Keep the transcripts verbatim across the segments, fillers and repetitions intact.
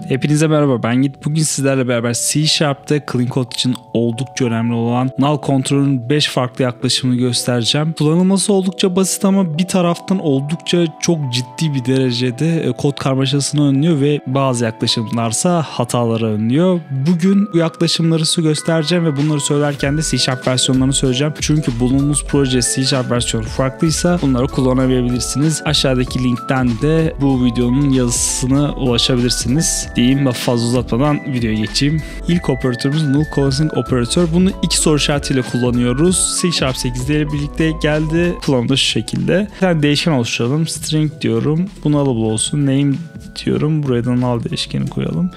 Hepinize merhaba, ben Git. Bugün sizlerle beraber C Sharp'ta Clean Code için oldukça önemli olan null kontrolün beş farklı yaklaşımını göstereceğim. Kullanılması oldukça basit ama bir taraftan oldukça çok ciddi bir derecede kod karmaşasını önlüyor ve bazı yaklaşımlarsa hataları önlüyor. Bugün bu yaklaşımları size göstereceğim ve bunları söylerken de C Sharp versiyonlarını söyleyeceğim. Çünkü bulunduğumuz proje C Sharp versiyonu farklıysa bunları kullanamayabilirsiniz. Aşağıdaki linkten de bu videonun yazısına ulaşabilirsiniz. Diyeyim ve fazla uzatmadan videoya geçeyim. İlk operatörümüz null closing operatör. Bunu iki soru işaretiyle kullanıyoruz. C Sharp sekizde ile birlikte geldi. Kullanımı da şu şekilde. Bir tane değişken oluşturalım. String diyorum. Bu nullable olsun. Name diyorum. Buraya da null değişkeni koyalım.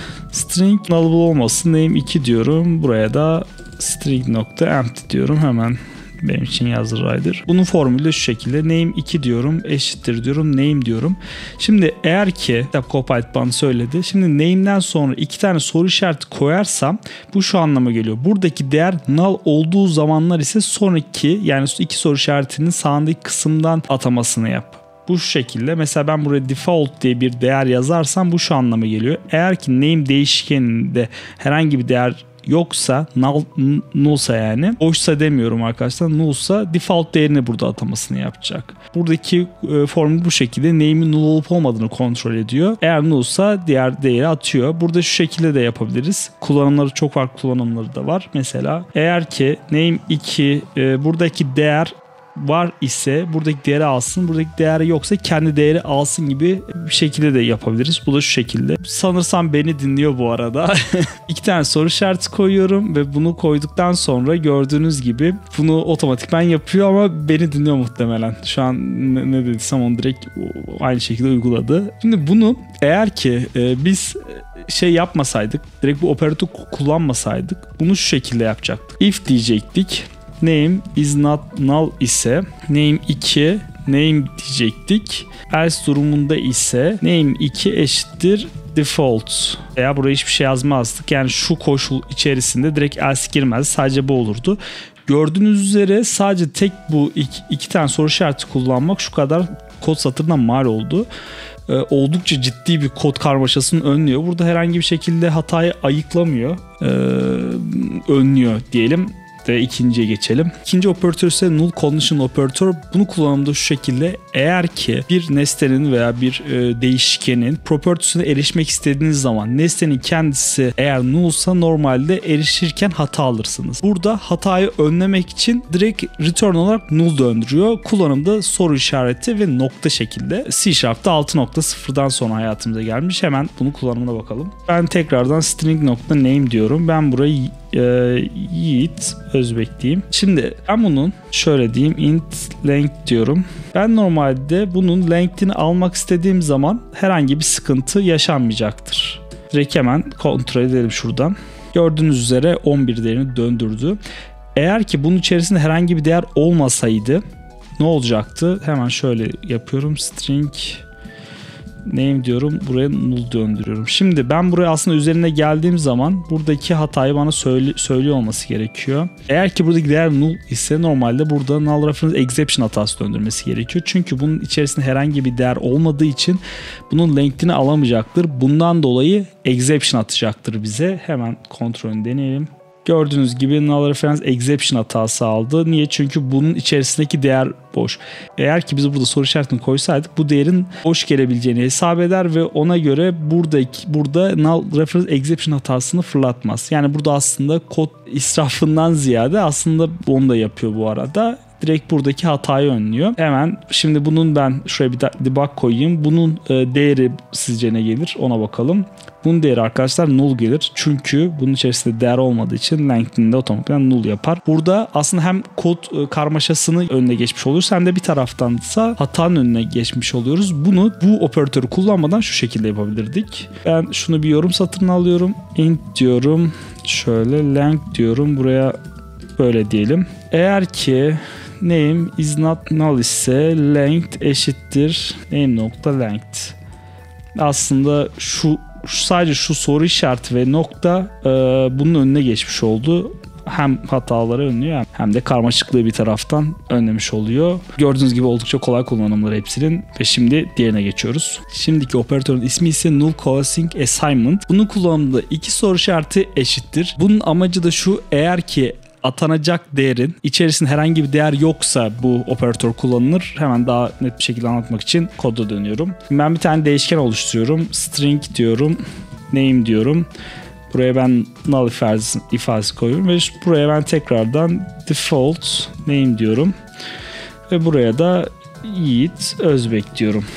String nullable olmasın. Name iki diyorum. Buraya da string.empty diyorum. Hemen benim için yazdı Rider. Bunun formülü şu şekilde. Name iki diyorum. Eşittir diyorum. Name diyorum. Şimdi eğer ki Copilot bana söyledi. Şimdi name'den sonra iki tane soru işareti koyarsam bu şu anlama geliyor. Buradaki değer null olduğu zamanlar ise sonraki yani iki soru işaretinin sağındaki kısımdan atamasını yap. Bu şu şekilde. Mesela ben buraya default diye bir değer yazarsam bu şu anlama geliyor. Eğer ki name değişkeninde herhangi bir değer yoksa, null, nullsa yani, boşsa demiyorum arkadaşlar, nullsa default değerini burada atamasını yapacak. Buradaki e, formül bu şekilde. Name'in null olup olmadığını kontrol ediyor. Eğer nullsa diğer değeri atıyor. Burada şu şekilde de yapabiliriz. Kullanımları, çok farklı kullanımları da var. Mesela eğer ki name iki e, buradaki değer var ise buradaki değeri alsın, buradaki değeri yoksa kendi değeri alsın gibi bir şekilde de yapabiliriz. Bu da şu şekilde. Sanırsam beni dinliyor bu arada. İki tane soru işareti koyuyorum ve bunu koyduktan sonra gördüğünz gibi bunu otomatikman yapıyor ama beni dinliyor muhtemelen. Şu an ne, ne dediysem onu direkt aynı şekilde uyguladı. Şimdi bunu eğer ki e, biz şey yapmasaydık, direkt bu operatörü kullanmasaydık bunu şu şekilde yapacaktık. If diyecektik. Name is not null ise name iki name diyecektik. Else durumunda ise name iki eşittir default. Veya buraya hiçbir şey yazmazdık. Yani şu koşul içerisinde direkt else girmez. Sadece bu olurdu. Gördüğünüz üzere sadece tek bu iki, iki tane soru işareti kullanmak şu kadar kod satırına mal oldu. Ee, oldukça ciddi bir kod karmaşasını önlüyor. Burada herhangi bir şekilde hatayı ayıklamıyor. Ee, önlüyor diyelim. Ve ikinciye geçelim. İkinci operatör ise null condition operatör. Bunu kullanımda şu şekilde. Eğer ki bir nesnenin veya bir e, değişkenin propertiesine erişmek istediğiniz zaman nesnenin kendisi eğer nullsa normalde erişirken hata alırsınız. Burada hatayı önlemek için direkt return olarak null döndürüyor. Kullanımda soru işareti ve nokta şekilde. C Sharp'ta altı nokta sıfırdan sonra hayatımıza gelmiş. Hemen bunun kullanımına bakalım. Ben tekrardan string.name diyorum. Ben burayı e, Yiğit Özbek diyeyim. Şimdi ben bunun şöyle diyeyim, int length diyorum. Ben normalde bunun length'ini almak istediğim zaman herhangi bir sıkıntı yaşanmayacaktır. Direkt hemen kontrol edelim şuradan. Gördüğünüz üzere on bir değerini döndürdü. Eğer ki bunun içerisinde herhangi bir değer olmasaydı ne olacaktı? Hemen şöyle yapıyorum. String name diyorum. Buraya null döndürüyorum. Şimdi ben buraya aslında üzerine geldiğim zaman buradaki hatayı bana söyle, söylüyor olması gerekiyor. Eğer ki buradaki değer null ise normalde burada null reference exception hatası döndürmesi gerekiyor. Çünkü bunun içerisinde herhangi bir değer olmadığı için bunun length'ini alamayacaktır. Bundan dolayı exception atacaktır bize. Hemen kontrolünü deneyelim. Gördüğünüz gibi null reference exception hatası aldı. Niye? Çünkü bunun içerisindeki değer boş. Eğer ki biz burada soru işaretini koysaydık bu değerin boş gelebileceğini hesap eder ve ona göre buradaki burada null reference exception hatasını fırlatmaz. Yani burada aslında kod israfından ziyade aslında onu da yapıyor bu arada. Direkt buradaki hatayı önlüyor. Hemen şimdi bunun ben şuraya bir debug koyayım. Bunun değeri sizce ne gelir? Ona bakalım. Bunun değeri arkadaşlar null gelir. Çünkü bunun içerisinde değer olmadığı için length'ini de otomatikman null yapar. Burada aslında hem kod karmaşasını önüne geçmiş oluyoruz hem de bir taraftansa hatanın önüne geçmiş oluyoruz. Bunu bu operatörü kullanmadan şu şekilde yapabilirdik. Ben şunu bir yorum satırına alıyorum. Int diyorum. Şöyle length diyorum. Buraya böyle diyelim. Eğer ki name is not null ise length eşittir name nokta length. Aslında şu sadece şu soru işareti ve nokta e, bunun önüne geçmiş oldu. hem hataları önlüyor hem de karmaşıklığı bir taraftan önlemiş oluyor. Gördüğünüz gibi oldukça kolay kullanımları hepsinin ve şimdi diğerine geçiyoruz. Şimdiki operatörün ismi ise null causing assignment. Bunun kullanımında iki soru işareti eşittir. Bunun amacı da şu: eğer ki atanacak değerin içerisinde herhangi bir değer yoksa bu operatör kullanılır. Hemen daha net bir şekilde anlatmak için koda dönüyorum. Ben bir tane değişken oluşturuyorum. String diyorum. Name diyorum. Buraya ben null ifadesi, ifadesi koyuyorum ve buraya ben tekrardan default name diyorum. Ve buraya da Yiğit Özbek diyorum.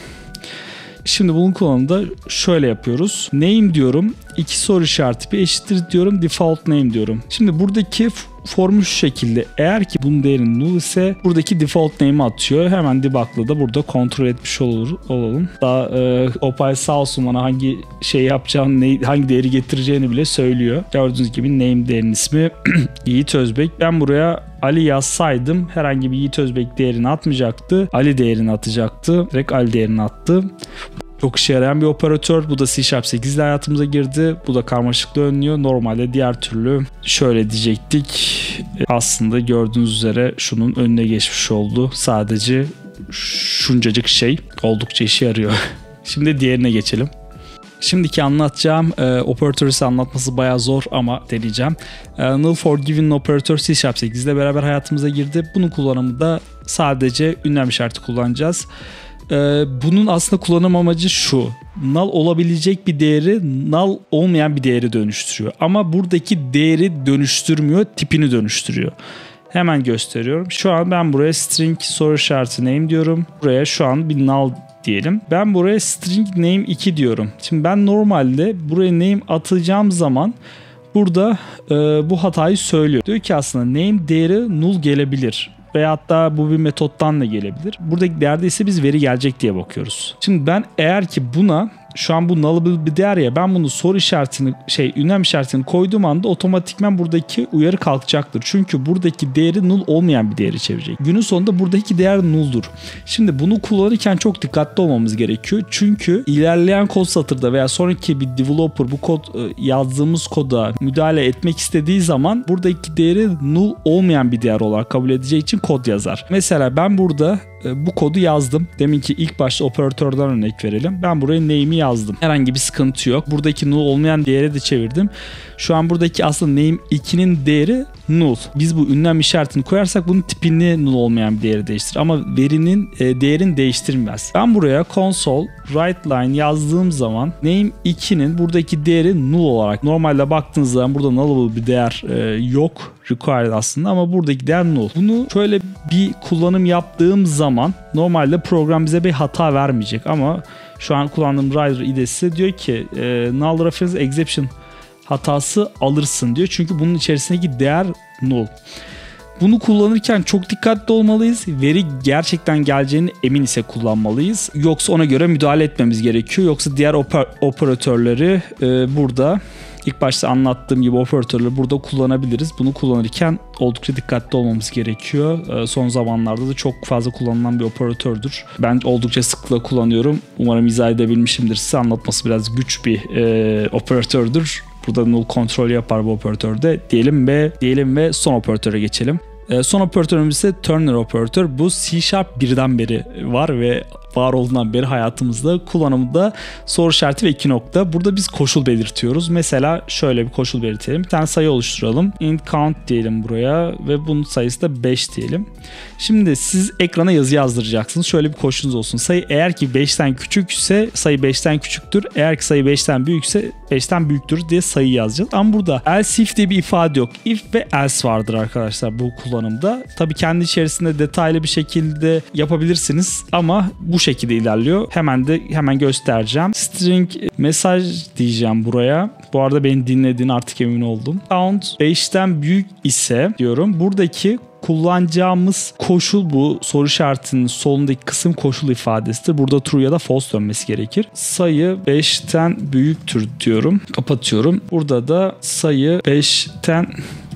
Şimdi bunun kullanımında şöyle yapıyoruz. Name diyorum. İki soru işareti bir eşittir diyorum. Default name diyorum. Şimdi buradaki formül şu şekilde: eğer ki bunun değeri null ise buradaki default name'i atıyor. Hemen debug'la da burada kontrol etmiş olur, olalım. Daha e, Opay sağ olsun bana hangi şey yapacağını, ne, hangi değeri getireceğini bile söylüyor. Gördüğünüz gibi name değerinin ismi Yiğit Özbek. Ben buraya Ali yazsaydım herhangi bir Yiğit Özbek değerini atmayacaktı. Ali değerini atacaktı. Direkt Ali değerini attı. Çok işe yarayan bir operatör. Bu da C Sharp sekiz ile hayatımıza girdi. Bu da karmaşıklığı önlüyor. Normalde diğer türlü şöyle diyecektik. Aslında gördüğünüz üzere şunun önüne geçmiş oldu. Sadece şuncacık şey oldukça işe yarıyor. Şimdi diğerine geçelim. Şimdiki anlatacağım e, operatörü size anlatması bayağı zor ama deneyeceğim. E, null forgiven operatör C Sharp sekiz ile beraber hayatımıza girdi. Bunun kullanımında sadece ünlem işareti kullanacağız. Ee, bunun aslında kullanım amacı şu: null olabilecek bir değeri null olmayan bir değeri dönüştürüyor. Ama buradaki değeri dönüştürmüyor, tipini dönüştürüyor. Hemen gösteriyorum. Şu an ben buraya string soru işareti name diyorum. Buraya şu an bir null diyelim. Ben buraya string name iki diyorum. Şimdi ben normalde buraya name atacağım zaman burada e, bu hatayı söylüyor. Diyor ki aslında name değeri null gelebilir. Veya hatta bu bir metottan da gelebilir. Buradaki değerde ise biz veri gelecek diye bakıyoruz. Şimdi ben eğer ki buna, şu an bu nullable bir değer ya, ben bunu soru işaretini şey ünlem işaretini koyduğum anda otomatikman buradaki uyarı kalkacaktır. Çünkü buradaki değeri null olmayan bir değeri çevirecek. Günün sonunda buradaki değer null'dur. Şimdi bunu kullanırken çok dikkatli olmamız gerekiyor. Çünkü ilerleyen kod satırda veya sonraki bir developer bu kod yazdığımız koda müdahale etmek istediği zaman buradaki değeri null olmayan bir değer olarak kabul edeceği için kod yazar. Mesela ben burada bu kodu yazdım. Deminki ilk başta operatörden örnek verelim. Ben buraya name'i yazdım. Herhangi bir sıkıntı yok. Buradaki null olmayan değeri de çevirdim. Şu an buradaki aslında name ikinin değeri null. Biz bu ünlem işaretini koyarsak bunun tipini null olmayan bir değeri değiştirir. Ama verinin e, değerini değiştirmez. Ben buraya console write line yazdığım zaman name ikinin buradaki değeri null olarak, normalde baktığınız zaman burada nullable bir değer e, yok. Required aslında ama buradaki değer null. Bunu şöyle bir kullanım yaptığım zaman normalde program bize bir hata vermeyecek ama şu an kullandığım Rider I D E'si diyor ki e, null reference exception hatası alırsın diyor. Çünkü bunun içerisindeki değer null. Bunu kullanırken çok dikkatli olmalıyız. Veri gerçekten geleceğine emin ise kullanmalıyız. Yoksa ona göre müdahale etmemiz gerekiyor. Yoksa diğer oper- operatörleri e, burada ilk başta anlattığım gibi operatörleri burada kullanabiliriz. Bunu kullanırken oldukça dikkatli olmamız gerekiyor. E, son zamanlarda da çok fazla kullanılan bir operatördür. Ben oldukça sıklıkla kullanıyorum. Umarım izah edebilmişimdir. Size anlatması biraz güç bir e, operatördür. Burada null kontrol yapar bu operatörde. Diyelim ve diyelim ve son operatöre geçelim. E, son operatörümüz ise Turner operatör. Bu C Sharp birden beri var ve var olduğundan beri hayatımızda kullanımda soru işareti ve iki nokta. Burada biz koşul belirtiyoruz. Mesela şöyle bir koşul belirtelim. Bir tane sayı oluşturalım. Int count diyelim buraya ve bunun sayısı da beş diyelim. Şimdi siz ekrana yazı yazdıracaksınız. Şöyle bir koşulunuz olsun. Sayı eğer ki beşten küçükse sayı beşten küçüktür. Eğer ki sayı beşten büyükse beşten büyüktür diye sayı yazacağız. Ama burada else if diye bir ifade yok. If ve else vardır arkadaşlar bu kullanımda. Tabii kendi içerisinde detaylı bir şekilde yapabilirsiniz ama bu şekilde ilerliyor. Hemen de hemen göstereceğim. String mesaj diyeceğim buraya. Bu arada beni dinlediğini artık emin oldum. Count beşten büyük ise diyorum. Buradaki kullanacağımız koşul bu soru işaretinin solundaki kısım koşul ifadesidir. Burada true ya da false dönmesi gerekir. Sayı beşten büyüktür diyorum. Kapatıyorum. Burada da sayı beşten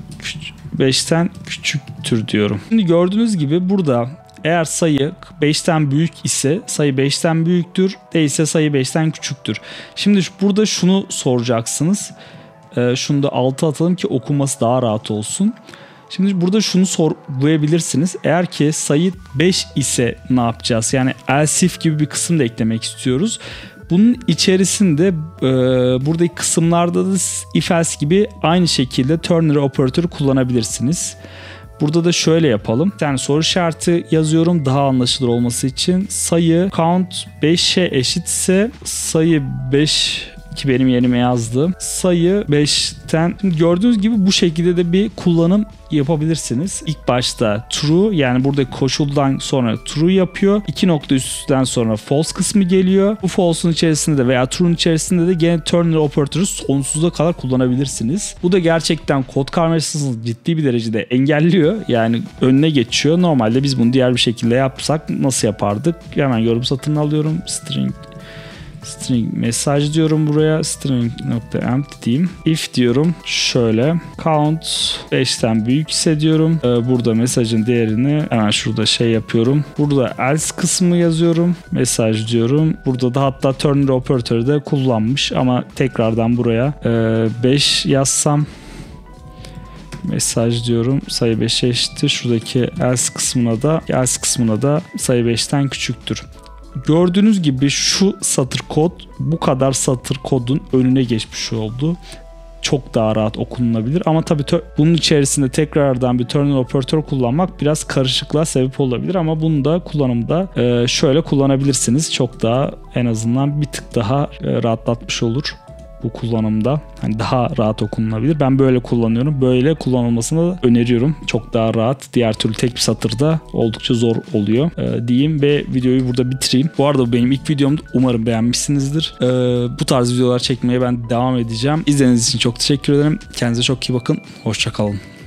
beşten küçüktür diyorum. Şimdi gördüğünüz gibi burada eğer sayı beşten büyük ise sayı beşten büyüktür, değilse sayı beşten küçüktür. Şimdi burada şunu soracaksınız. e, şunu da altı atalım ki okunması daha rahat olsun. Şimdi burada şunu sorgulayabilirsiniz. Eğer ki sayı beş ise ne yapacağız? Yani else if gibi bir kısım da eklemek istiyoruz. Bunun içerisinde e, buradaki kısımlarda da if else gibi aynı şekilde ternary operatörü kullanabilirsiniz. Burada da şöyle yapalım. Yani soru işareti yazıyorum daha anlaşılır olması için. Sayı count beşe eşitse sayı beş ki benim yerime yazdım. Sayı beşten şimdi gördüğünüz gibi bu şekilde de bir kullanım yapabilirsiniz. İlk başta true, yani burada koşuldan sonra true yapıyor. İki nokta üstten sonra false kısmı geliyor. Bu false'un içerisinde de veya true'un içerisinde de gene ternary operatörü sonsuza kadar kullanabilirsiniz. Bu da gerçekten kod karmaşasını ciddi bir derecede engelliyor. Yani önüne geçiyor. Normalde biz bunu diğer bir şekilde yapsak nasıl yapardık? Hemen yorum satırını alıyorum. String string mesaj diyorum buraya. String nokta empty diyeyim. If diyorum. Şöyle. Count beşten büyükse diyorum. Ee, burada mesajın değerini hemen şurada şey yapıyorum. Burada else kısmı yazıyorum. Mesaj diyorum. Burada da hatta ternary operatörü de kullanmış ama tekrardan buraya beş yazsam mesaj diyorum. Sayı beşe eşittir. Şuradaki else kısmına da else kısmına da sayı beşten küçüktür. Gördüğünüz gibi şu satır kod bu kadar satır kodun önüne geçmiş oldu. Çok daha rahat okunulabilir ama tabii bunun içerisinde tekrardan bir ternary operatör kullanmak biraz karışıklığa sebep olabilir ama bunu da kullanımda şöyle kullanabilirsiniz. Çok daha en azından bir tık daha rahatlatmış olur bu kullanımda. Hani daha rahat okunulabilir. Ben böyle kullanıyorum. Böyle kullanılmasını da öneriyorum. Çok daha rahat. Diğer türlü tek bir satırda oldukça zor oluyor ee, diyeyim ve videoyu burada bitireyim. Bu arada bu benim ilk videomdu. Umarım beğenmişsinizdir. Ee, bu tarz videolar çekmeye ben devam edeceğim. İzlediğiniz için çok teşekkür ederim. Kendinize çok iyi bakın. Hoşça kalın.